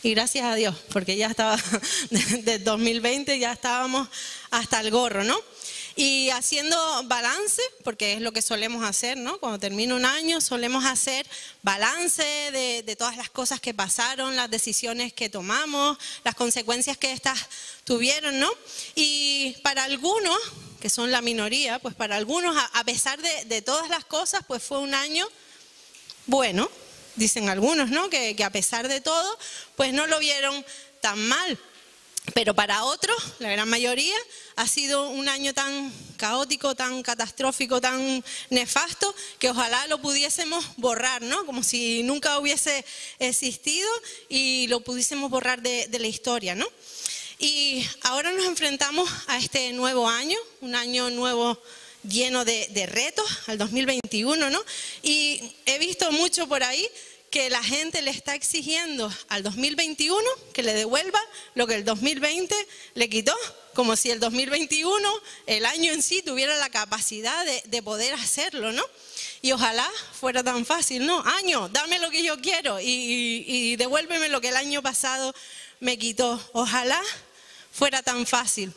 Y gracias a Dios, porque ya estaba, desde 2020 ya estábamos hasta el gorro, ¿no? Y haciendo balance, porque es lo que solemos hacer, ¿no? Cuando termina un año solemos hacer balance de todas las cosas que pasaron, las decisiones que tomamos, las consecuencias que estas tuvieron, ¿no? Y para algunos, que son la minoría, pues para algunos, a pesar de todas las cosas, pues fue un año bueno, dicen algunos, ¿no? Que a pesar de todo, pues no lo vieron tan mal. Pero para otros, la gran mayoría, ha sido un año tan caótico, tan catastrófico, tan nefasto, que ojalá lo pudiésemos borrar, ¿no? Como si nunca hubiese existido y lo pudiésemos borrar de la historia, ¿no? Y ahora nos enfrentamos a este nuevo año, un año nuevo lleno de retos, al 2021, ¿no? Y he visto mucho por ahí que la gente le está exigiendo al 2021 que le devuelva lo que el 2020 le quitó, como si el 2021, el año en sí, tuviera la capacidad de poder hacerlo, ¿no? Y ojalá fuera tan fácil, ¿no? Año, dame lo que yo quiero y devuélveme lo que el año pasado me quitó. Ojalá fuera tan fácil.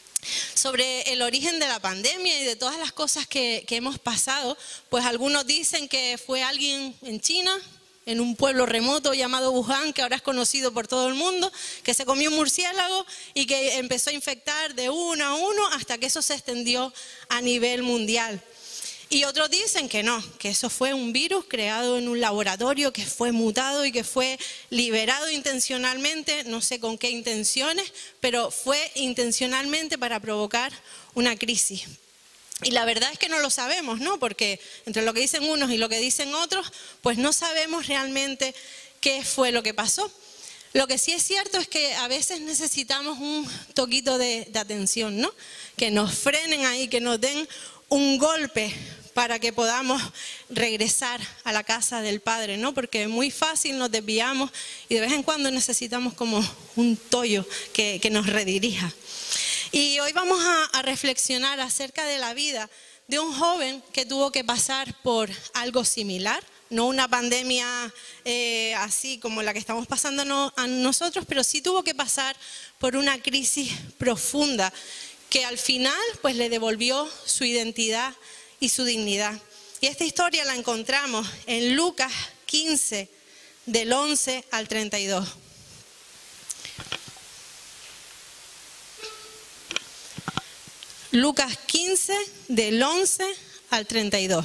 Sobre el origen de la pandemia y de todas las cosas que hemos pasado, pues algunos dicen que fue alguien en China, en un pueblo remoto llamado Wuhan, que ahora es conocido por todo el mundo, que se comió un murciélago y que empezó a infectar de uno a uno hasta que eso se extendió a nivel mundial. Y otros dicen que no, que eso fue un virus creado en un laboratorio, que fue mutado y que fue liberado intencionalmente, no sé con qué intenciones, pero fue intencionalmente para provocar una crisis. Y la verdad es que no lo sabemos, ¿no? Porque entre lo que dicen unos y lo que dicen otros, pues no sabemos realmente qué fue lo que pasó. Lo que sí es cierto es que a veces necesitamos un toquito de atención, ¿no? Que nos frenen ahí, que nos den un golpe para que podamos regresar a la casa del Padre, ¿no? Porque es muy fácil, nos desviamos y de vez en cuando necesitamos como un tollo que nos redirija. Y hoy vamos a reflexionar acerca de la vida de un joven que tuvo que pasar por algo similar, no una pandemia así como la que estamos pasando a nosotros, pero sí tuvo que pasar por una crisis profunda que al final pues le devolvió su identidad y su dignidad. Y esta historia la encontramos en Lucas 15, del 11 al 32. Lucas 15, del 11 al 32.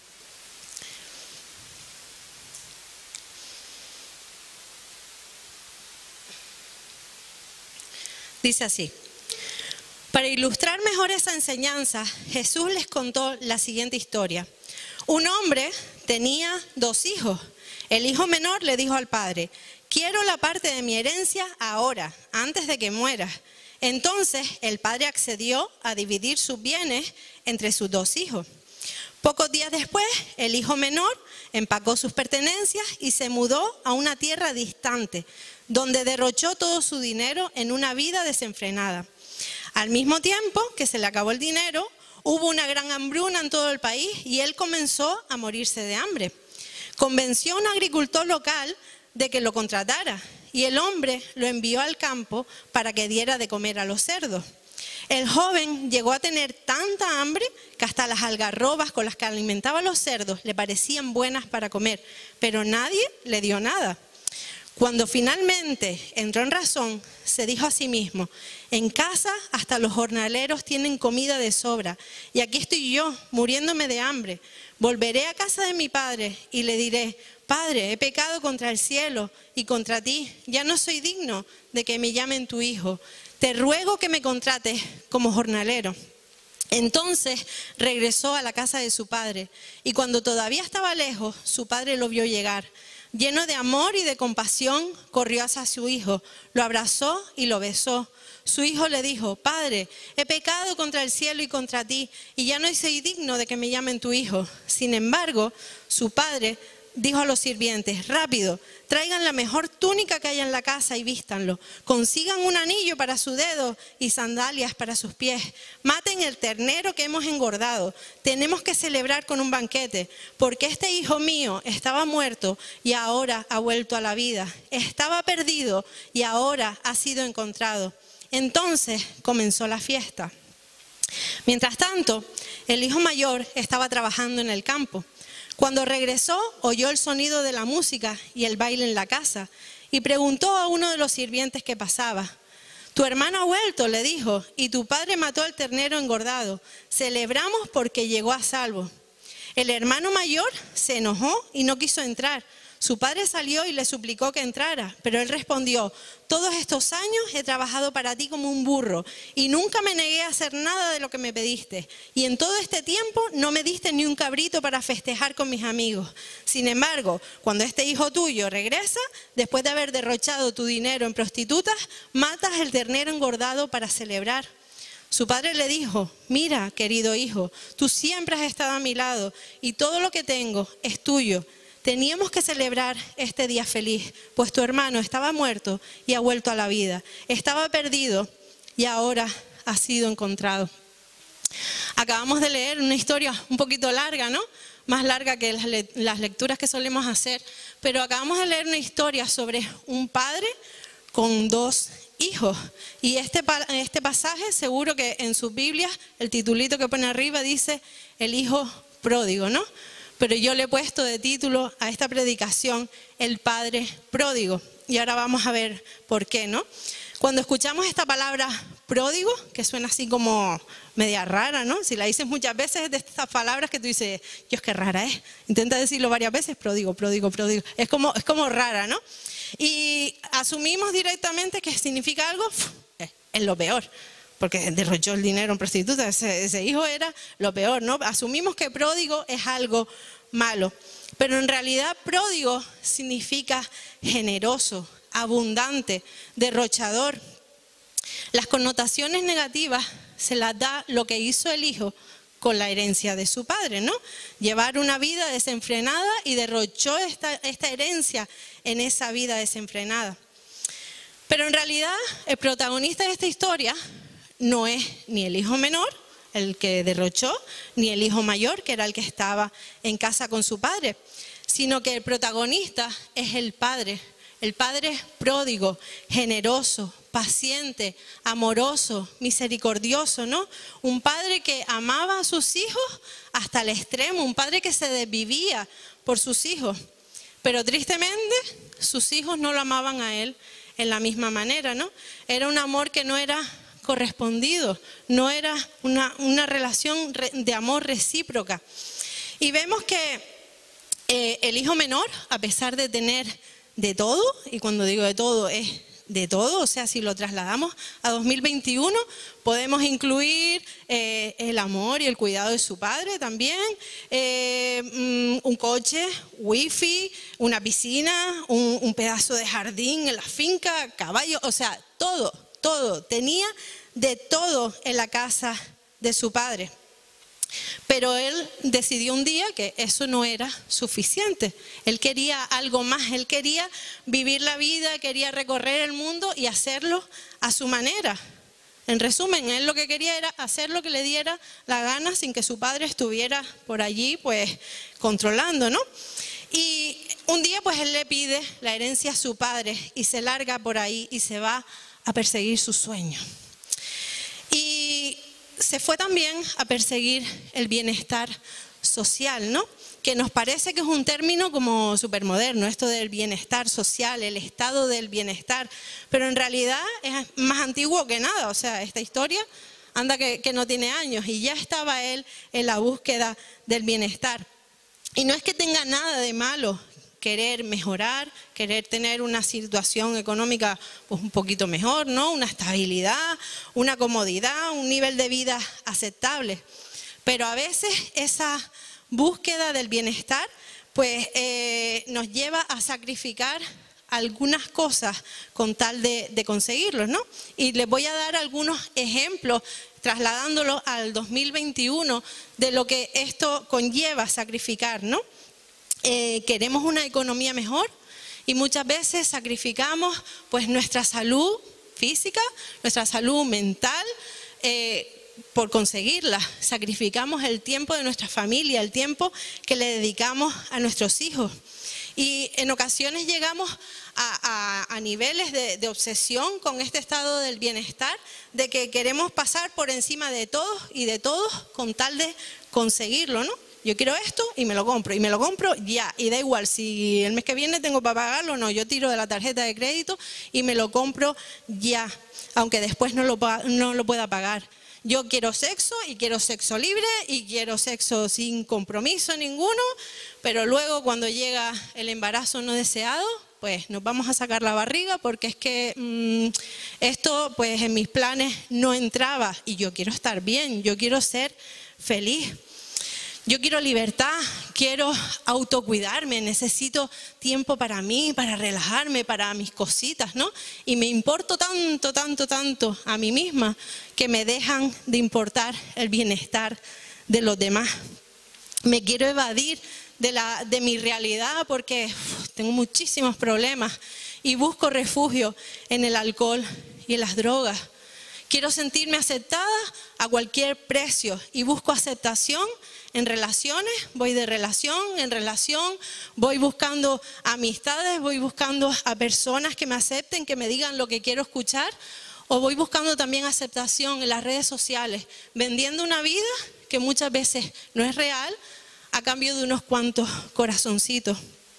Dice así: para ilustrar mejor esa enseñanza, Jesús les contó la siguiente historia. Un hombre tenía 2 hijos. El hijo menor le dijo al padre: quiero la parte de mi herencia ahora, antes de que muera. Entonces el padre accedió a dividir sus bienes entre sus 2 hijos. Pocos días después, el hijo menor empacó sus pertenencias y se mudó a una tierra distante, donde derrochó todo su dinero en una vida desenfrenada. Al mismo tiempo que se le acabó el dinero, hubo una gran hambruna en todo el país y él comenzó a morirse de hambre. Convenció a un agricultor local de que lo contratara y el hombre lo envió al campo para que diera de comer a los cerdos. El joven llegó a tener tanta hambre que hasta las algarrobas con las que alimentaba a los cerdos le parecían buenas para comer, pero nadie le dio nada. Cuando finalmente entró en razón, se dijo a sí mismo: en casa hasta los jornaleros tienen comida de sobra y aquí estoy yo muriéndome de hambre. Volveré a casa de mi padre y le diré: Padre, he pecado contra el cielo y contra ti, ya no soy digno de que me llamen tu hijo. Te ruego que me contrates como jornalero. Entonces regresó a la casa de su padre y cuando todavía estaba lejos, su padre lo vio llegar. Lleno de amor y de compasión, corrió hacia su hijo, lo abrazó y lo besó. Su hijo le dijo: Padre, he pecado contra el cielo y contra ti, y ya no soy digno de que me llamen tu hijo. Sin embargo, su padre dijo a los sirvientes: rápido, traigan la mejor túnica que haya en la casa y vístanlo. Consigan un anillo para su dedo y sandalias para sus pies. Maten el ternero que hemos engordado. Tenemos que celebrar con un banquete, porque este hijo mío estaba muerto y ahora ha vuelto a la vida. Estaba perdido y ahora ha sido encontrado. Entonces comenzó la fiesta. Mientras tanto, el hijo mayor estaba trabajando en el campo. Cuando regresó, oyó el sonido de la música y el baile en la casa y preguntó a uno de los sirvientes que pasaba. Tu hermano ha vuelto, le dijo, y tu padre mató al ternero engordado. Celebramos porque llegó a salvo. El hermano mayor se enojó y no quiso entrar. Su padre salió y le suplicó que entrara, pero él respondió: todos estos años he trabajado para ti como un burro y nunca me negué a hacer nada de lo que me pediste. Y en todo este tiempo no me diste ni un cabrito para festejar con mis amigos. Sin embargo, cuando este hijo tuyo regresa, después de haber derrochado tu dinero en prostitutas, matas el ternero engordado para celebrar. Su padre le dijo: mira, querido hijo, tú siempre has estado a mi lado y todo lo que tengo es tuyo. Teníamos que celebrar este día feliz, pues tu hermano estaba muerto y ha vuelto a la vida. Estaba perdido y ahora ha sido encontrado. Acabamos de leer una historia un poquito larga, ¿no? Más larga que las lecturas que solemos hacer, pero acabamos de leer una historia sobre un padre con dos hijos. Y este pasaje, seguro que en sus Biblias, el titulito que pone arriba dice el hijo pródigo, ¿no? Pero yo le he puesto de título a esta predicación el padre pródigo. Y ahora vamos a ver por qué, ¿no? Cuando escuchamos esta palabra pródigo, que suena así como media rara, ¿no? Si la dices muchas veces es de estas palabras que tú dices: Dios, qué rara es. Intenta decirlo varias veces: pródigo, pródigo, pródigo. Es como rara, ¿no? Y asumimos directamente que significa algo, es lo peor. Porque derrochó el dinero en prostitutas, ese hijo era lo peor, ¿no? Asumimos que pródigo es algo malo, pero en realidad pródigo significa generoso, abundante, derrochador. Las connotaciones negativas se las da lo que hizo el hijo con la herencia de su padre, ¿no? Llevar una vida desenfrenada y derrochó esta herencia en esa vida desenfrenada. Pero en realidad el protagonista de esta historia no es ni el hijo menor, el que derrochó, ni el hijo mayor, que era el que estaba en casa con su padre, sino que el protagonista es el padre pródigo, generoso, paciente, amoroso, misericordioso, ¿no? Un padre que amaba a sus hijos hasta el extremo, un padre que se desvivía por sus hijos. Pero tristemente, sus hijos no lo amaban a él en la misma manera, ¿no? Era un amor que no era correspondido, no era una relación de amor recíproca. Y vemos que el hijo menor, a pesar de tener de todo, y cuando digo de todo es de todo, o sea, si lo trasladamos a 2021, podemos incluir el amor y el cuidado de su padre también, un coche, wifi, una piscina, un pedazo de jardín en la finca, caballos, o sea, todo, tenía de todo en la casa de su padre. Pero él decidió un día que eso no era suficiente. Él quería algo más, él quería vivir la vida, quería recorrer el mundo y hacerlo a su manera. En resumen, él lo que quería era hacer lo que le diera la gana sin que su padre estuviera por allí pues controlando, ¿no? Y un día pues él le pide la herencia a su padre y se larga por ahí y se va a perseguir sus sueños. Y se fue también a perseguir el bienestar social, ¿no? Que nos parece que es un término como súper moderno, esto del bienestar social, el estado del bienestar, pero en realidad es más antiguo que nada, o sea, esta historia anda que no tiene años y ya estaba él en la búsqueda del bienestar. Y no es que tenga nada de malo querer mejorar, querer tener una situación económica pues un poquito mejor, ¿no? Una estabilidad, una comodidad, un nivel de vida aceptable. Pero a veces esa búsqueda del bienestar pues nos lleva a sacrificar algunas cosas con tal de conseguirlo, ¿no? Y les voy a dar algunos ejemplos trasladándolo al 2021 de lo que esto conlleva sacrificar, ¿no? queremos una economía mejor y muchas veces sacrificamos pues nuestra salud física, nuestra salud mental, por conseguirla. Sacrificamos el tiempo de nuestra familia, el tiempo que le dedicamos a nuestros hijos. Y en ocasiones llegamos a niveles de obsesión con este estado del bienestar, de que queremos pasar por encima de todos y de todos con tal de conseguirlo, ¿no? Yo quiero esto y me lo compro ya, y da igual si el mes que viene tengo para pagarlo o no, yo tiro de la tarjeta de crédito y me lo compro ya, aunque después no lo pueda pagar. Yo quiero sexo y quiero sexo libre y quiero sexo sin compromiso ninguno, pero luego cuando llega el embarazo no deseado, pues nos vamos a sacar la barriga porque es que esto pues en mis planes no entraba y yo quiero estar bien, yo quiero ser feliz. Yo quiero libertad, quiero autocuidarme, necesito tiempo para mí, para relajarme, para mis cositas, ¿no? Y me importo tanto a mí misma que me dejan de importar el bienestar de los demás. Me quiero evadir de mi realidad porque tengo muchísimos problemas y busco refugio en el alcohol y en las drogas. Quiero sentirme aceptada a cualquier precio y busco aceptación en relaciones, voy de relación en relación, voy buscando amistades, voy buscando a personas que me acepten, que me digan lo que quiero escuchar, o voy buscando también aceptación en las redes sociales, vendiendo una vida que muchas veces no es real a cambio de unos cuantos corazoncitos.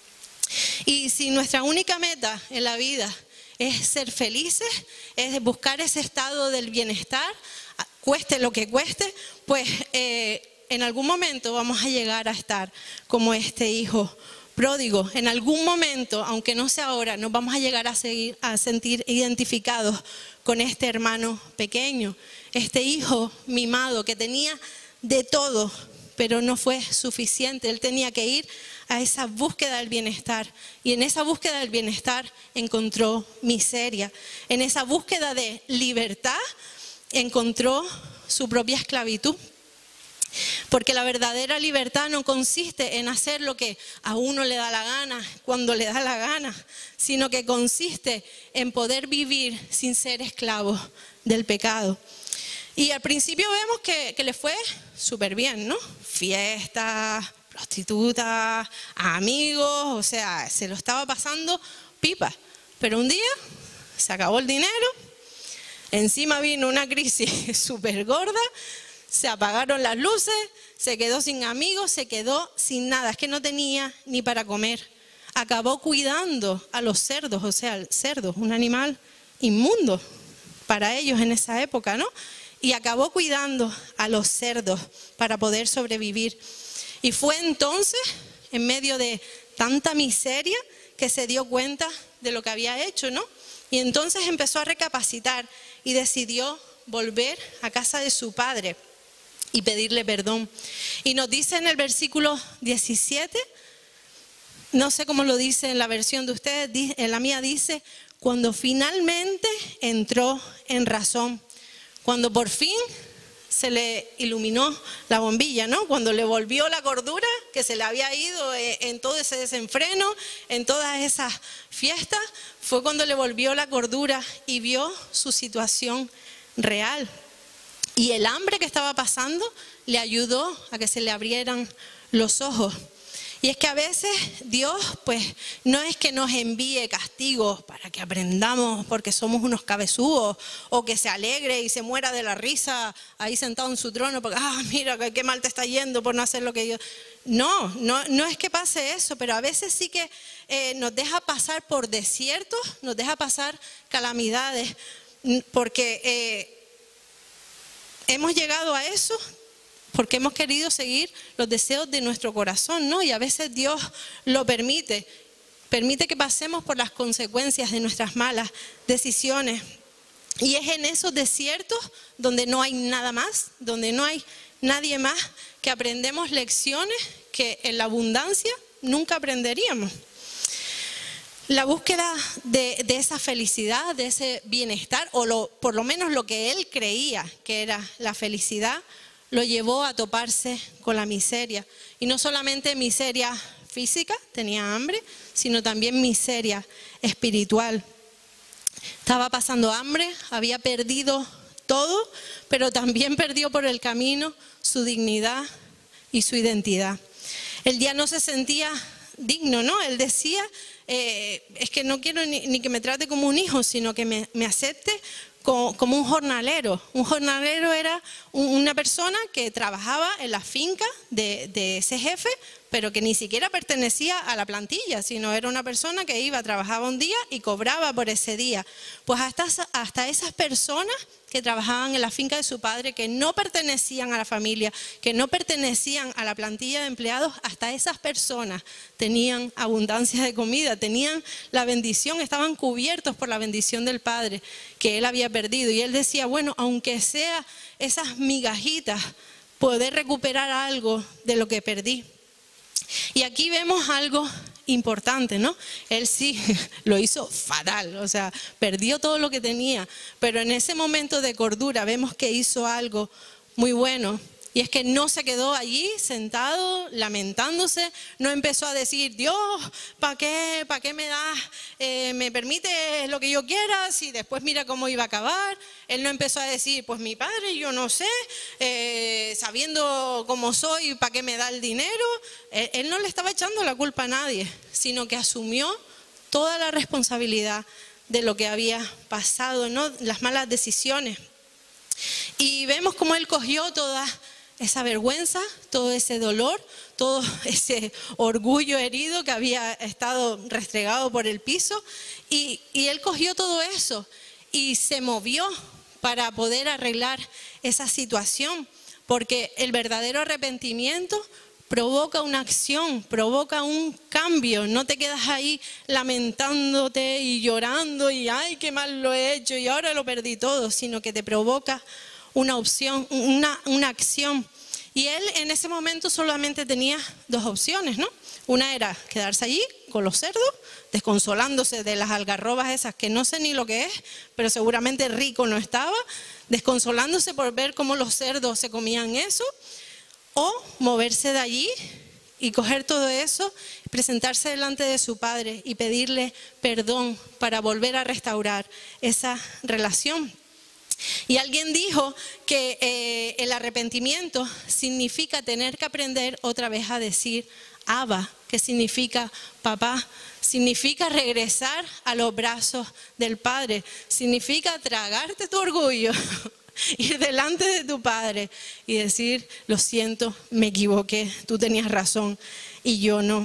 Y si nuestra única meta en la vida es ser felices, es buscar ese estado del bienestar, cueste lo que cueste, pues en algún momento vamos a llegar a estar como este hijo pródigo. En algún momento, aunque no sea ahora, nos vamos a llegar a sentir identificados con este hermano pequeño, este hijo mimado que tenía de todo, pero no fue suficiente. Él tenía que ir a esa búsqueda del bienestar y en esa búsqueda del bienestar encontró miseria. En esa búsqueda de libertad encontró su propia esclavitud. Porque la verdadera libertad no consiste en hacer lo que a uno le da la gana, cuando le da la gana, sino que consiste en poder vivir sin ser esclavos del pecado. Y al principio vemos que le fue súper bien, ¿no? Fiestas, prostitutas, amigos, o sea, se lo estaba pasando pipa. Pero un día se acabó el dinero, encima vino una crisis súper gorda, se apagaron las luces, se quedó sin amigos, se quedó sin nada, es que no tenía ni para comer. Acabó cuidando a los cerdos, o sea, el cerdo, un animal inmundo para ellos en esa época, ¿no? Y acabó cuidando a los cerdos para poder sobrevivir. Y fue entonces, en medio de tanta miseria, que se dio cuenta de lo que había hecho, ¿no? Y entonces empezó a recapacitar y decidió volver a casa de su padre y pedirle perdón. Y nos dice en el versículo 17, no sé cómo lo dice en la versión de ustedes, en la mía dice, cuando finalmente entró en razón, cuando por fin se le iluminó la bombilla, ¿no? Cuando le volvió la cordura que se le había ido en todo ese desenfreno, en todas esas fiestas, fue cuando le volvió la cordura y vio su situación real. Y el hambre que estaba pasando le ayudó a que se le abrieran los ojos. Y es que a veces Dios, pues, no es que nos envíe castigos para que aprendamos porque somos unos cabezudos, o que se alegre y se muera de la risa ahí sentado en su trono porque, mira, qué mal te está yendo por no hacer lo que yo... No es que pase eso, pero a veces sí que nos deja pasar por desiertos, nos deja pasar calamidades, porque hemos llegado a eso porque hemos querido seguir los deseos de nuestro corazón, ¿no? Y a veces Dios lo permite que pasemos por las consecuencias de nuestras malas decisiones. Y es en esos desiertos donde no hay nada más, donde no hay nadie más, que aprendemos lecciones que en la abundancia nunca aprenderíamos. La búsqueda de esa felicidad, de ese bienestar, o por lo menos lo que él creía que era la felicidad, lo llevó a toparse con la miseria. Y no solamente miseria física, tenía hambre, sino también miseria espiritual. Estaba pasando hambre, había perdido todo, pero también perdió por el camino su dignidad y su identidad. Él ya no se sentía digno, ¿no? Él decía, es que no quiero ni que me trate como un hijo, sino que me acepte como un jornalero. Un jornalero era una persona que trabajaba en la finca de ese jefe, pero que ni siquiera pertenecía a la plantilla, sino era una persona que iba, trabajaba un día y cobraba por ese día. Pues hasta esas personas que trabajaban en la finca de su padre, que no pertenecían a la familia, que no pertenecían a la plantilla de empleados, hasta esas personas tenían abundancia de comida, tenían la bendición, estaban cubiertos por la bendición del Padre que él había perdido. Y él decía, bueno, aunque sea esas migajitas, poder recuperar algo de lo que perdí. Y aquí vemos algo importante, ¿no? Él sí lo hizo fatal, o sea, perdió todo lo que tenía, pero en ese momento de cordura vemos que hizo algo muy bueno. Y es que no se quedó allí sentado lamentándose, no empezó a decir, Dios, ¿para qué me das, me permite lo que yo quiera si después mira cómo iba a acabar? Él no empezó a decir, pues mi padre, yo no sé, sabiendo cómo soy, ¿para qué me da el dinero? Él no le estaba echando la culpa a nadie, sino que asumió toda la responsabilidad de lo que había pasado, ¿no? Las malas decisiones. Y vemos cómo él cogió toda esa vergüenza, todo ese dolor, todo ese orgullo herido que había estado restregado por el piso, y él cogió todo eso y se movió para poder arreglar esa situación, porque el verdadero arrepentimiento provoca una acción, provoca un cambio. No te quedas ahí lamentándote y llorando y ay, qué mal lo he hecho y ahora lo perdí todo, sino que te provoca una opción, una acción. Y él en ese momento solamente tenía dos opciones, ¿no? Una era quedarse allí con los cerdos, desconsolándose de las algarrobas esas que no sé ni lo que es, pero seguramente rico no estaba, desconsolándose por ver cómo los cerdos se comían eso, o moverse de allí y coger todo eso, presentarse delante de su padre y pedirle perdón para volver a restaurar esa relación. Y alguien dijo que el arrepentimiento significa tener que aprender otra vez a decir Abba, que significa papá, significa regresar a los brazos del Padre, significa tragarte tu orgullo, ir delante de tu Padre y decir, lo siento, me equivoqué, tú tenías razón y yo no.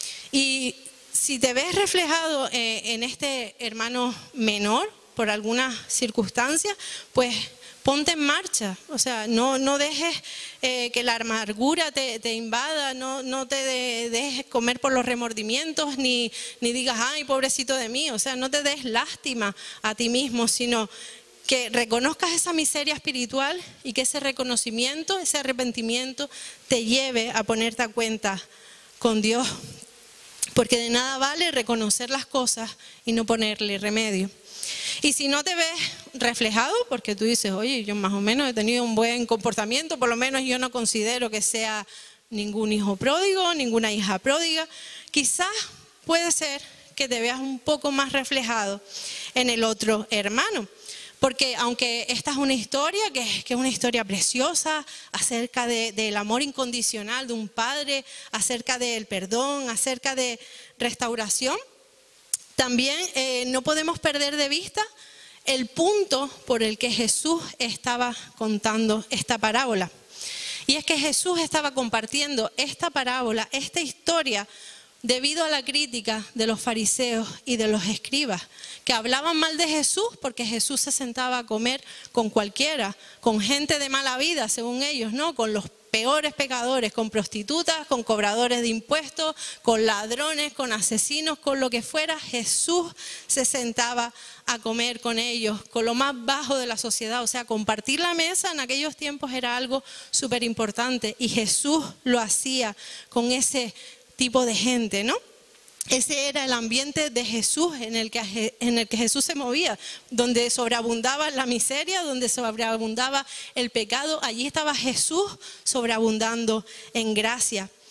Y si te ves reflejado en este hermano menor, por alguna circunstancia, pues ponte en marcha. O sea, no dejes que la amargura te invada, no te dejes comer por los remordimientos, ni digas, ay, pobrecito de mí. O sea, no te des lástima a ti mismo, sino que reconozcas esa miseria espiritual y que ese reconocimiento, ese arrepentimiento te lleve a ponerte a cuenta con Dios. Porque de nada vale reconocer las cosas y no ponerle remedio. Y si no te ves reflejado, porque tú dices, oye, yo más o menos he tenido un buen comportamiento, por lo menos yo no considero que sea ningún hijo pródigo, ninguna hija pródiga, quizás puede ser que te veas un poco más reflejado en el otro hermano. Porque aunque esta es una historia que es una historia preciosa acerca del amor incondicional de un padre, acerca del perdón, acerca de restauración, también no podemos perder de vista el punto por el que Jesús estaba contando esta parábola. Y es que Jesús estaba compartiendo esta parábola, esta historia, debido a la crítica de los fariseos y de los escribas, que hablaban mal de Jesús porque Jesús se sentaba a comer con cualquiera, con gente de mala vida, según ellos, ¿no? Con los peores pecadores, con prostitutas, con cobradores de impuestos, con ladrones, con asesinos, con lo que fuera. Jesús se sentaba a comer con ellos, con lo más bajo de la sociedad. O sea, compartir la mesa en aquellos tiempos era algo súper importante y Jesús lo hacía con ese tipo de gente, ¿no? Ese era el ambiente de Jesús en el que Jesús se movía, donde sobreabundaba la miseria, donde sobreabundaba el pecado. Allí estaba Jesús sobreabundando en gracia.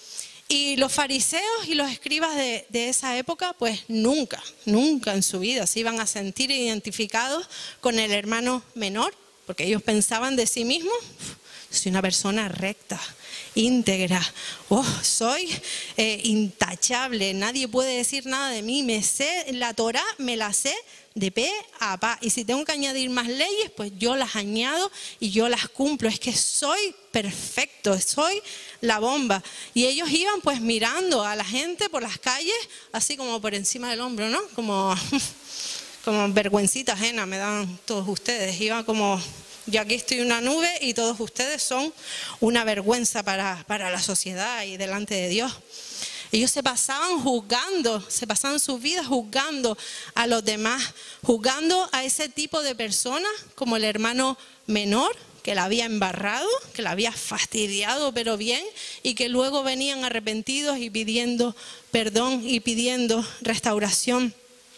Y los fariseos y los escribas de esa época, pues nunca en su vida se iban a sentir identificados con el hermano menor, porque ellos pensaban de sí mismos: soy una persona recta, íntegra, soy intachable, nadie puede decir nada de mí, me sé la Torá, me la sé de pe a pa, y si tengo que añadir más leyes, pues yo las añado y yo las cumplo, es que soy perfecto, soy la bomba. Y ellos iban pues mirando a la gente por las calles, así como por encima del hombro, ¿no? Como vergüencita ajena me dan todos ustedes, iban como: yo aquí estoy en una nube y todos ustedes son una vergüenza para la sociedad y delante de Dios. Ellos se pasaban juzgando, se pasaban sus vidas juzgando a los demás, juzgando a ese tipo de personas como el hermano menor, que la había embarrado, que la había fastidiado pero bien, y que luego venían arrepentidos y pidiendo perdón y pidiendo restauración.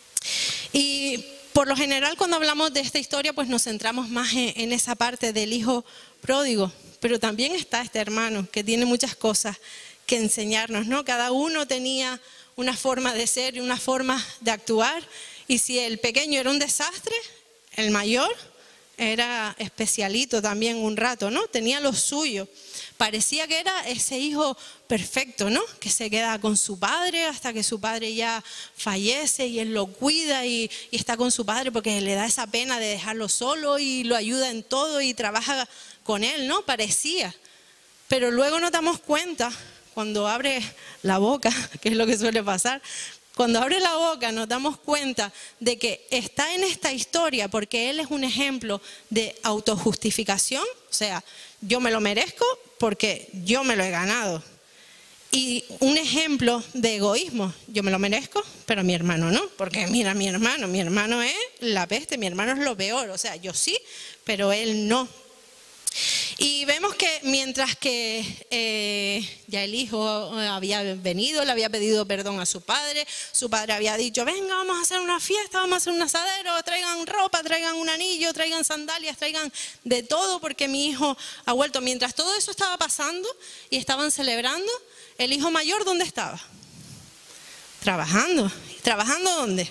Y por lo general cuando hablamos de esta historia pues nos centramos más en esa parte del hijo pródigo, pero también está este hermano que tiene muchas cosas que enseñarnos, ¿no? Cada uno tenía una forma de ser y una forma de actuar, y si el pequeño era un desastre, el mayor era especialito también un rato, ¿no? Tenía lo suyo. Parecía que era ese hijo perfecto, ¿no? Que se queda con su padre hasta que su padre ya fallece y él lo cuida y está con su padre porque le da esa pena de dejarlo solo y lo ayuda en todo y trabaja con él, ¿no? Parecía. Pero luego nos damos cuenta, cuando abre la boca, que es lo que suele pasar, cuando abre la boca nos damos cuenta de que está en esta historia porque él es un ejemplo de autojustificación, o sea, yo me lo merezco porque yo me lo he ganado. Y un ejemplo de egoísmo, yo me lo merezco, pero mi hermano no, porque mira, mi hermano es la peste, mi hermano es lo peor, o sea, yo sí, pero él no. Y vemos que mientras que ya el hijo había venido, le había pedido perdón a su padre había dicho: venga, vamos a hacer una fiesta, vamos a hacer un asadero, traigan ropa, traigan un anillo, traigan sandalias, traigan de todo porque mi hijo ha vuelto. Mientras todo eso estaba pasando y estaban celebrando, el hijo mayor, ¿dónde estaba? Trabajando. ¿Trabajando dónde?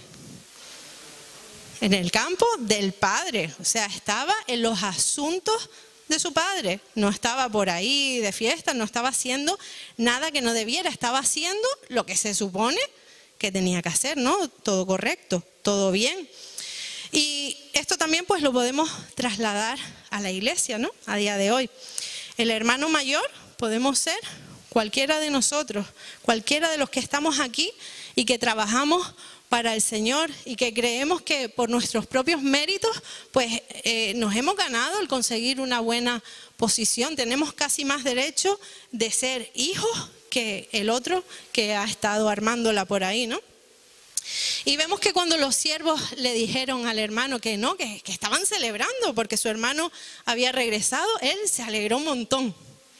En el campo del padre, o sea, estaba en los asuntos de su padre, no estaba por ahí de fiesta, no estaba haciendo nada que no debiera, estaba haciendo lo que se supone que tenía que hacer, ¿no? Todo correcto, todo bien. Y esto también pues lo podemos trasladar a la iglesia, ¿no? A día de hoy. El hermano mayor podemos ser cualquiera de nosotros, cualquiera de los que estamos aquí y que trabajamos para el Señor y que creemos que por nuestros propios méritos pues nos hemos ganado el conseguir una buena posición. Tenemos casi más derecho de ser hijos que el otro que ha estado armándola por ahí, ¿no? Y vemos que cuando los siervos le dijeron al hermano que no, que estaban celebrando porque su hermano había regresado, él se alegró un montón.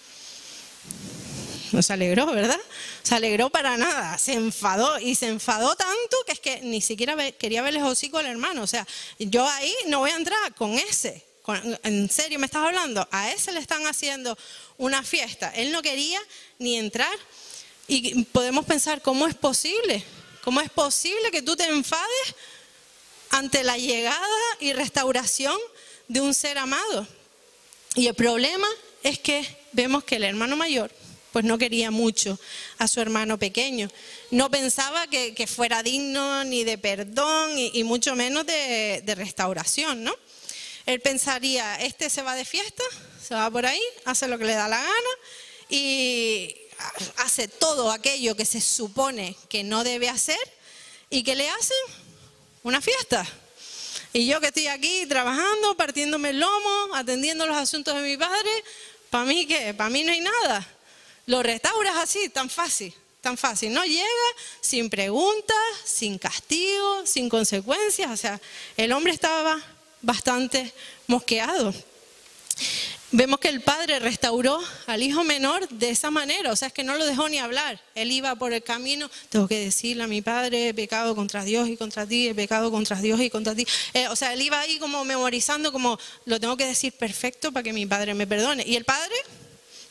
No se alegró, ¿verdad? Se alegró para nada, se enfadó y se enfadó tanto que es que ni siquiera quería verle hocico al hermano. O sea, yo ahí no voy a entrar con ese. ¿En serio me estás hablando? A ese le están haciendo una fiesta. Él no quería ni entrar y podemos pensar, ¿cómo es posible? ¿Cómo es posible que tú te enfades ante la llegada y restauración de un ser amado? Y el problema es que vemos que el hermano mayor pues no quería mucho a su hermano pequeño. No pensaba que fuera digno ni de perdón y mucho menos de restauración, ¿no? Él pensaría, este se va de fiesta, se va por ahí, hace lo que le da la gana y hace todo aquello que se supone que no debe hacer. ¿Y qué le hacen? Una fiesta. Y yo que estoy aquí trabajando, partiéndome el lomo, atendiendo los asuntos de mi padre, ¿para mí qué? Para mí no hay nada. Lo restauras así, tan fácil, no llega sin preguntas, sin castigo, sin consecuencias. O sea, el hombre estaba bastante mosqueado. Vemos que el padre restauró al hijo menor de esa manera, o sea, es que no lo dejó ni hablar. Él iba por el camino, tengo que decirle a mi padre, he pecado contra Dios y contra ti, he pecado contra Dios y contra ti. O sea, él iba ahí como memorizando, como lo tengo que decir perfecto para que mi padre me perdone. Y el padre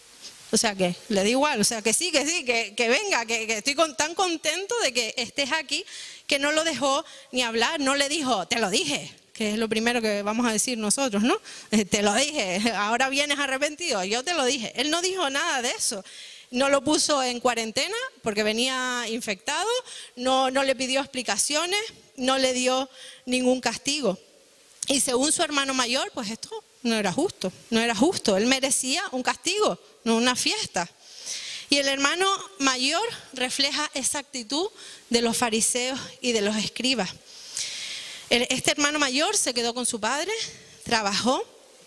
O sea que le da igual, o sea que sí, que venga, que estoy tan contento de que estés aquí, que no lo dejó ni hablar, no le dijo, te lo dije, que es lo primero que vamos a decir nosotros, ¿no? Te lo dije, ahora vienes arrepentido, yo te lo dije. Él no dijo nada de eso. No lo puso en cuarentena porque venía infectado, no le pidió explicaciones, no le dio ningún castigo. Y según su hermano mayor, pues esto no era justo, no era justo. Él merecía un castigo, no una fiesta. Y el hermano mayor refleja esa actitud de los fariseos y de los escribas. Este hermano mayor se quedó con su padre, trabajó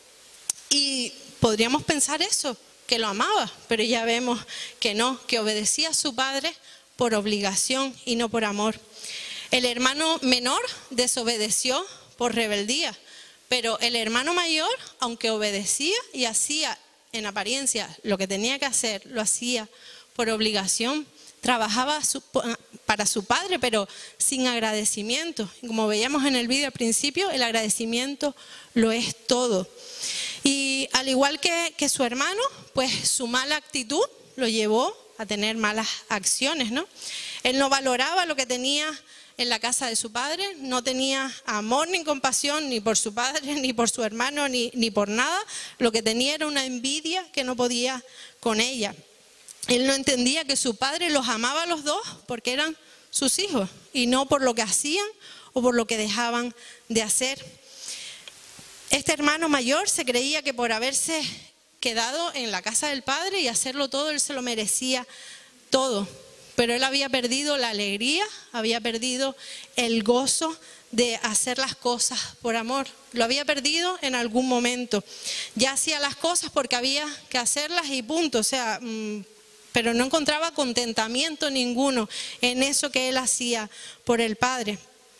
y podríamos pensar eso, que lo amaba, pero ya vemos que no, que obedecía a su padre por obligación y no por amor. El hermano menor desobedeció por rebeldía, pero el hermano mayor, aunque obedecía y hacía en apariencia lo que tenía que hacer, lo hacía por obligación, trabajaba para su padre, pero sin agradecimiento. Como veíamos en el vídeo al principio, el agradecimiento lo es todo. Y al igual que su hermano, pues su mala actitud lo llevó a tener malas acciones, ¿no? Él no valoraba lo que tenía en la casa de su padre, no tenía amor ni compasión ni por su padre, ni por su hermano, ni por nada. Lo que tenía era una envidia que no podía con ella. Él no entendía que su padre los amaba a los dos porque eran sus hijos y no por lo que hacían o por lo que dejaban de hacer. Este hermano mayor se creía que por haberse quedado en la casa del padre y hacerlo todo, él se lo merecía todo. Pero él había perdido la alegría, había perdido el gozo de hacer las cosas por amor. Lo había perdido en algún momento. Ya hacía las cosas porque había que hacerlas y punto. O sea, pero no encontraba contentamiento ninguno en eso que él hacía por el Padre.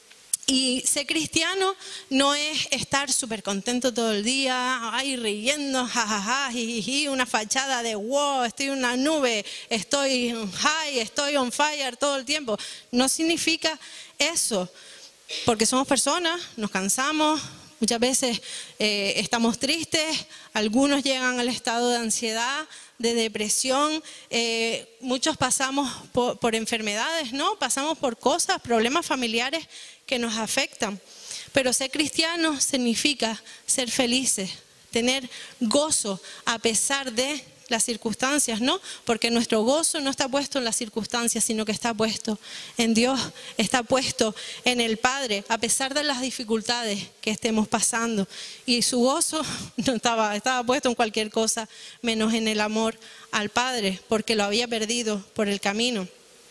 Y ser cristiano no es estar súper contento todo el día, ay, riendo, jajaja, jijiji, una fachada de wow, estoy en una nube, estoy high, estoy on fire todo el tiempo. No significa eso, porque somos personas, nos cansamos, muchas veces estamos tristes, algunos llegan al estado de ansiedad, de depresión, muchos pasamos por enfermedades, ¿no? Pasamos por cosas, problemas familiares que nos afectan. Pero ser cristiano significa ser felices, tener gozo a pesar de las circunstancias, ¿no? Porque nuestro gozo no está puesto en las circunstancias, sino que está puesto en Dios, está puesto en el Padre, a pesar de las dificultades que estemos pasando. Y su gozo no estaba puesto en cualquier cosa, menos en el amor al Padre, porque lo había perdido por el camino.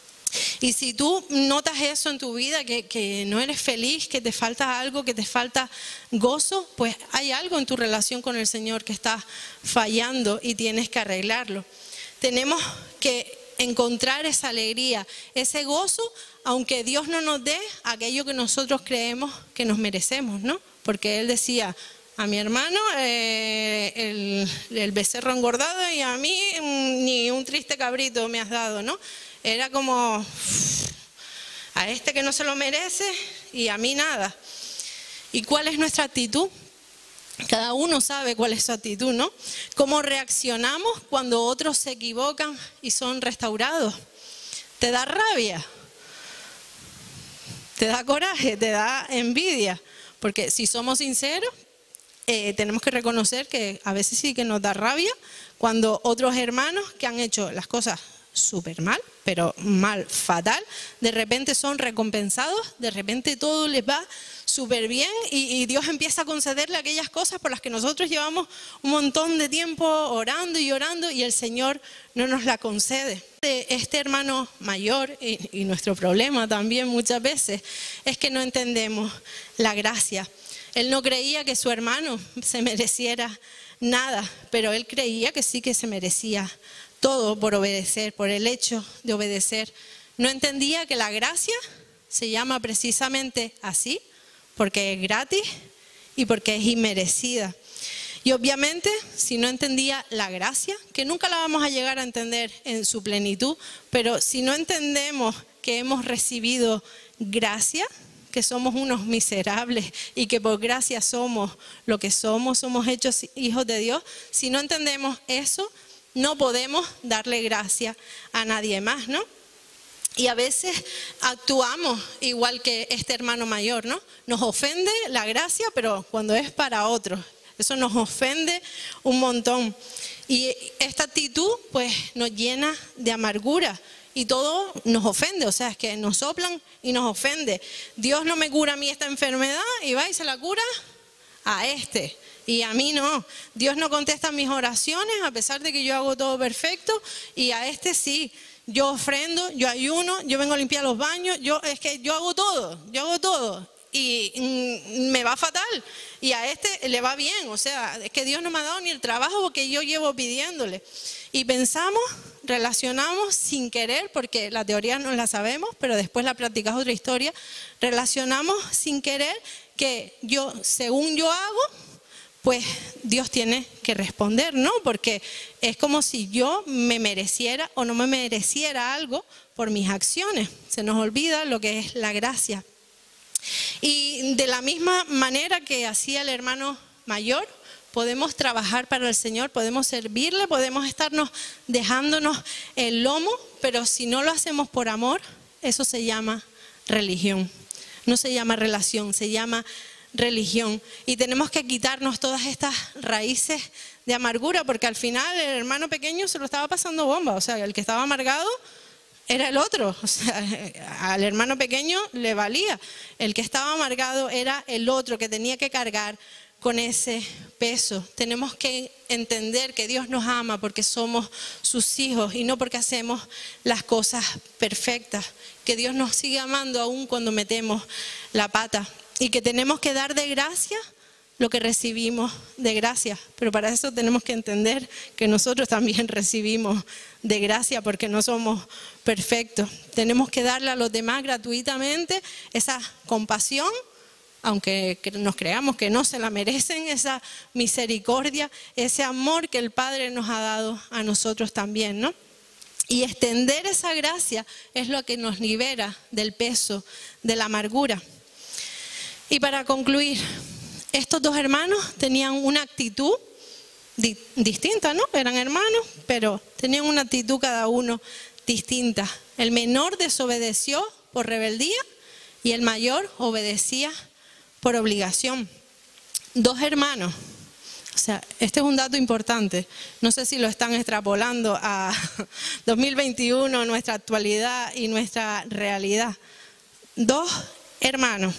Y si tú notas eso en tu vida, que no eres feliz, que te falta algo, que te falta gozo, pues hay algo en tu relación con el Señor que está fallando y tienes que arreglarlo. Tenemos que encontrar esa alegría, ese gozo, aunque Dios no nos dé aquello que nosotros creemos que nos merecemos, ¿no? Porque Él decía, a mi hermano el becerro engordado y a mí ni un triste cabrito me has dado, ¿no? Era como a este que no se lo merece y a mí nada. ¿Y cuál es nuestra actitud? Cada uno sabe cuál es su actitud, ¿no? ¿Cómo reaccionamos cuando otros se equivocan y son restaurados? ¿Te da rabia? ¿Te da coraje? ¿Te da envidia? Porque si somos sinceros, tenemos que reconocer que a veces sí que nos da rabia cuando otros hermanos que han hecho las cosas súper mal, pero mal, fatal, de repente son recompensados, de repente todo les va súper bien y Dios empieza a concederle aquellas cosas por las que nosotros llevamos un montón de tiempo orando y orando y el Señor no nos la concede. Este hermano mayor y nuestro problema también muchas veces es que no entendemos la gracia. Él no creía que su hermano se mereciera nada, pero él creía que sí que se merecía todo por obedecer, por el hecho de obedecer. No entendía que la gracia se llama precisamente así, porque es gratis y porque es inmerecida. Y obviamente, si no entendía la gracia, que nunca la vamos a llegar a entender en su plenitud, pero si no entendemos que hemos recibido gracia, que somos unos miserables y que por gracia somos lo que somos hechos hijos de Dios, si no entendemos eso, no podemos darle gracia a nadie más, ¿no? Y a veces actuamos igual que este hermano mayor, ¿no? Nos ofende la gracia, pero cuando es para otros, eso nos ofende un montón. Y esta actitud pues nos llena de amargura y todo nos ofende, o sea, es que nos soplan y nos ofende. Dios no me cura a mí esta enfermedad y va y se la cura a este. Y a mí no. Dios no contesta mis oraciones a pesar de que yo hago todo perfecto y a este sí. Yo ofrendo, yo ayuno, yo vengo a limpiar los baños, es que yo hago todo y me va fatal y a este le va bien, o sea, es que Dios no me ha dado ni el trabajo que yo llevo pidiéndole. Y pensamos, relacionamos sin querer, porque la teoría no la sabemos, pero después la practicas otra historia, relacionamos sin querer que yo, según yo hago, pues Dios tiene que responder, ¿no? Porque es como si yo me mereciera o no me mereciera algo por mis acciones. Se nos olvida lo que es la gracia. Y de la misma manera que hacía el hermano mayor, podemos trabajar para el Señor, podemos servirle, podemos estarnos dejándonos el lomo, pero si no lo hacemos por amor, eso se llama religión. No se llama relación, se llama religión. Y tenemos que quitarnos todas estas raíces de amargura, porque al final el hermano pequeño se lo estaba pasando bomba, o sea, el que estaba amargado era el otro, o sea, al hermano pequeño le valía, el que estaba amargado era el otro que tenía que cargar con ese peso. Tenemos que entender que Dios nos ama porque somos sus hijos y no porque hacemos las cosas perfectas, que Dios nos sigue amando aún cuando metemos la pata. Y que tenemos que dar de gracia lo que recibimos de gracia. Pero para eso tenemos que entender que nosotros también recibimos de gracia porque no somos perfectos. Tenemos que darle a los demás gratuitamente esa compasión, aunque nos creamos que no se la merecen, esa misericordia, ese amor que el Padre nos ha dado a nosotros también, ¿no? Y extender esa gracia es lo que nos libera del peso de la amargura. Y para concluir, estos dos hermanos tenían una actitud distinta, ¿no? Eran hermanos, pero tenían una actitud cada uno distinta. El menor desobedeció por rebeldía y el mayor obedecía por obligación. Dos hermanos. O sea, este es un dato importante. No sé si lo están extrapolando a 2021, nuestra actualidad y nuestra realidad. Dos hermanos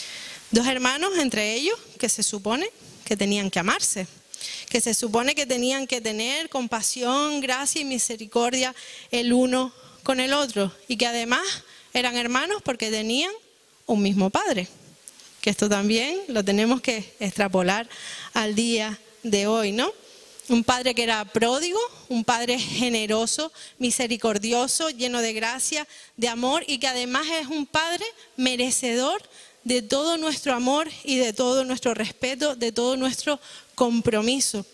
entre ellos que se supone que tenían que amarse, que se supone que tenían que tener compasión, gracia y misericordia el uno con el otro y que además eran hermanos porque tenían un mismo padre, que esto también lo tenemos que extrapolar al día de hoy, ¿no? Un padre que era pródigo, un padre generoso, misericordioso, lleno de gracia, de amor y que además es un padre merecedor de todo nuestro amor y de todo nuestro respeto, de todo nuestro compromiso.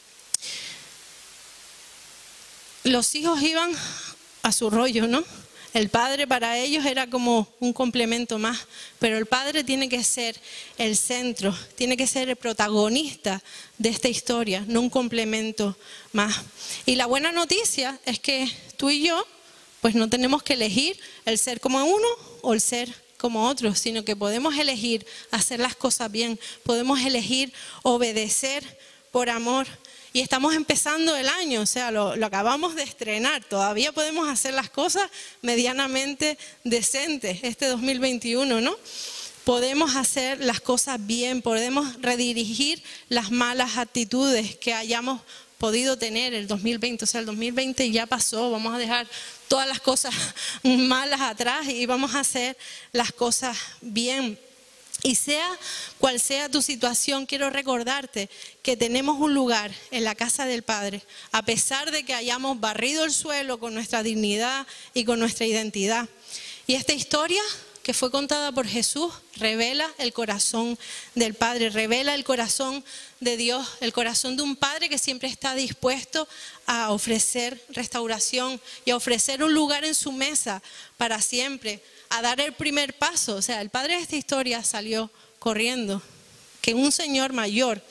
Los hijos iban a su rollo, ¿no? El padre para ellos era como un complemento más, pero el padre tiene que ser el centro, tiene que ser el protagonista de esta historia, no un complemento más. Y la buena noticia es que tú y yo, pues no tenemos que elegir el ser como uno o el ser como otros, sino que podemos elegir hacer las cosas bien, podemos elegir obedecer por amor. Y estamos empezando el año, o sea, lo acabamos de estrenar, todavía podemos hacer las cosas medianamente decentes, este 2021, ¿no? Podemos hacer las cosas bien, podemos redirigir las malas actitudes que hayamos podido tener el 2020, o sea, el 2020 ya pasó, vamos a dejar todas las cosas malas atrás y vamos a hacer las cosas bien. Y sea cual sea tu situación, quiero recordarte que tenemos un lugar en la casa del Padre, a pesar de que hayamos barrido el suelo con nuestra dignidad y con nuestra identidad. Y esta historia que fue contada por Jesús revela el corazón del Padre, revela el corazón de Dios, el corazón de un Padre que siempre está dispuesto a ofrecer restauración y a ofrecer un lugar en su mesa para siempre, a dar el primer paso. O sea, el padre de esta historia salió corriendo, que un señor mayor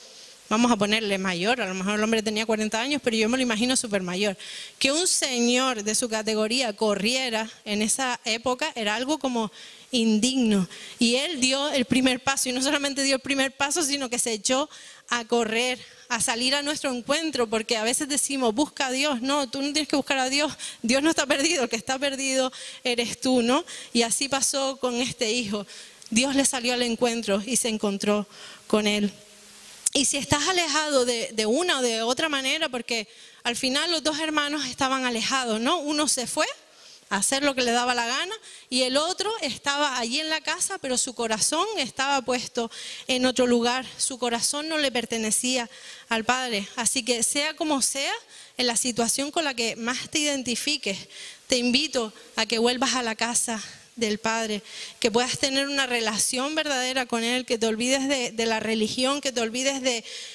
vamos a ponerle mayor, a lo mejor el hombre tenía 40 años, pero yo me lo imagino súper mayor. Que un señor de su categoría corriera en esa época era algo como indigno. Y él dio el primer paso, y no solamente dio el primer paso, sino que se echó a correr, a salir a nuestro encuentro, porque a veces decimos, busca a Dios. No, tú no tienes que buscar a Dios, Dios no está perdido, el que está perdido eres tú, ¿no? Y así pasó con este hijo. Dios le salió al encuentro y se encontró con él. Y si estás alejado de una o de otra manera, porque al final los dos hermanos estaban alejados, ¿no? Uno se fue a hacer lo que le daba la gana y el otro estaba allí en la casa, pero su corazón estaba puesto en otro lugar. Su corazón no le pertenecía al Padre. Así que sea como sea, en la situación con la que más te identifiques, te invito a que vuelvas a la casa del Padre, que puedas tener una relación verdadera con Él, que te olvides de la religión, que te olvides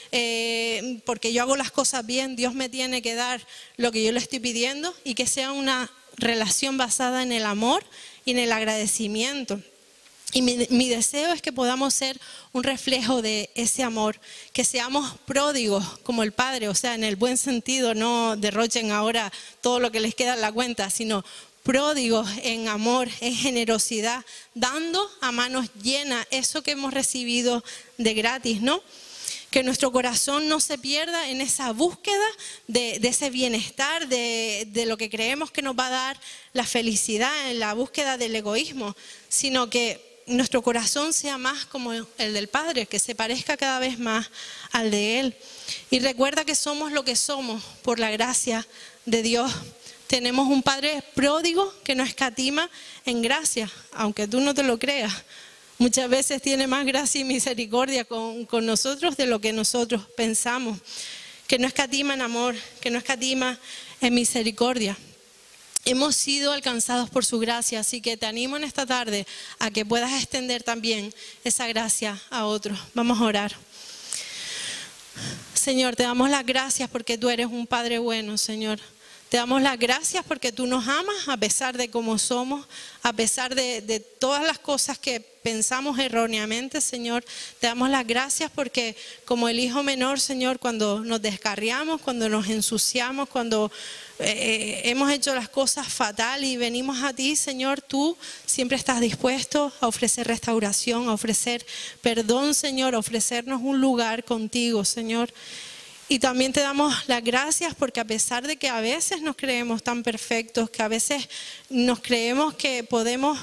de porque yo hago las cosas bien, Dios me tiene que dar lo que yo le estoy pidiendo, y que sea una relación basada en el amor y en el agradecimiento. Y mi deseo es que podamos ser un reflejo de ese amor, que seamos pródigos como el Padre, o sea, en el buen sentido, no derrochen ahora todo lo que les queda en la cuenta, sino pródigos en amor, en generosidad, dando a manos llenas eso que hemos recibido de gratis, ¿no? Que nuestro corazón no se pierda en esa búsqueda de ese bienestar, de lo que creemos que nos va a dar la felicidad, en la búsqueda del egoísmo, sino que nuestro corazón sea más como el del Padre, que se parezca cada vez más al de Él. Y recuerda que somos lo que somos por la gracia de Dios. Tenemos un Padre pródigo que no escatima en gracia, aunque tú no te lo creas. Muchas veces tiene más gracia y misericordia con nosotros de lo que nosotros pensamos. Que no escatima en amor, que no escatima en misericordia. Hemos sido alcanzados por su gracia, así que te animo en esta tarde a que puedas extender también esa gracia a otros. Vamos a orar. Señor, te damos las gracias porque tú eres un Padre bueno, Señor. Te damos las gracias porque tú nos amas a pesar de cómo somos, a pesar de todas las cosas que pensamos erróneamente, Señor. Te damos las gracias porque como el hijo menor, Señor, cuando nos descarriamos, cuando nos ensuciamos, cuando hemos hecho las cosas fatal y venimos a ti, Señor, tú siempre estás dispuesto a ofrecer restauración, a ofrecer perdón, Señor, a ofrecernos un lugar contigo, Señor. Y también te damos las gracias porque a pesar de que a veces nos creemos tan perfectos, que a veces nos creemos que podemos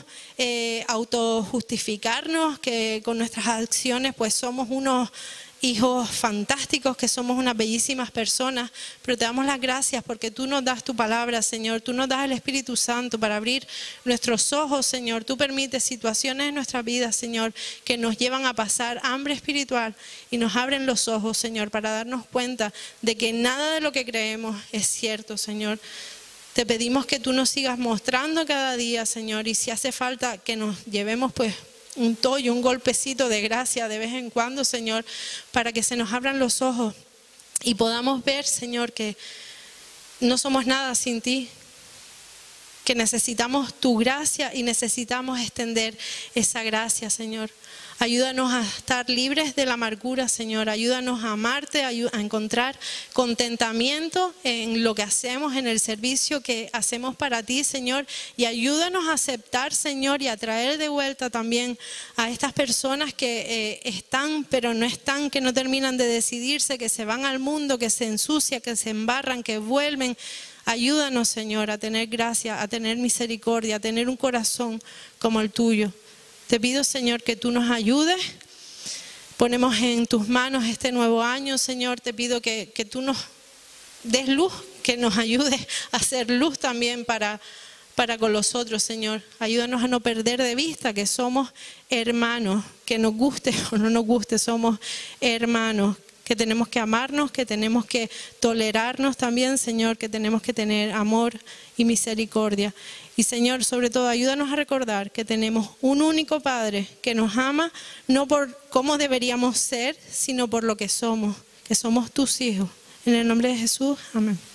autojustificarnos, que con nuestras acciones pues somos unos hijos fantásticos, que somos unas bellísimas personas, pero te damos las gracias porque tú nos das tu palabra, Señor, tú nos das el Espíritu Santo para abrir nuestros ojos, Señor. Tú permites situaciones en nuestra vida, Señor, que nos llevan a pasar hambre espiritual y nos abren los ojos, Señor, para darnos cuenta de que nada de lo que creemos es cierto, Señor. Te pedimos que tú nos sigas mostrando cada día, Señor, y si hace falta que nos llevemos pues un toyo, un golpecito de gracia de vez en cuando, Señor, para que se nos abran los ojos y podamos ver, Señor, que no somos nada sin ti, que necesitamos tu gracia y necesitamos extender esa gracia, Señor. Ayúdanos a estar libres de la amargura, Señor. Ayúdanos a amarte, a encontrar contentamiento en lo que hacemos, en el servicio que hacemos para ti, Señor. Y ayúdanos a aceptar, Señor, y a traer de vuelta también a estas personas que están, pero no están, que no terminan de decidirse, que se van al mundo, que se ensucian, que se embarran, que vuelven. Ayúdanos, Señor, a tener gracia, a tener misericordia, a tener un corazón como el tuyo. Te pido, Señor, que tú nos ayudes. Ponemos en tus manos este nuevo año, Señor. Te pido que tú nos des luz, que nos ayudes a hacer luz también para con los otros, Señor. Ayúdanos a no perder de vista que somos hermanos, que nos guste o no nos guste, somos hermanos. Que tenemos que amarnos, que tenemos que tolerarnos también, Señor, que tenemos que tener amor y misericordia. Y Señor, sobre todo, ayúdanos a recordar que tenemos un único Padre que nos ama, no por cómo deberíamos ser, sino por lo que somos tus hijos. En el nombre de Jesús, amén.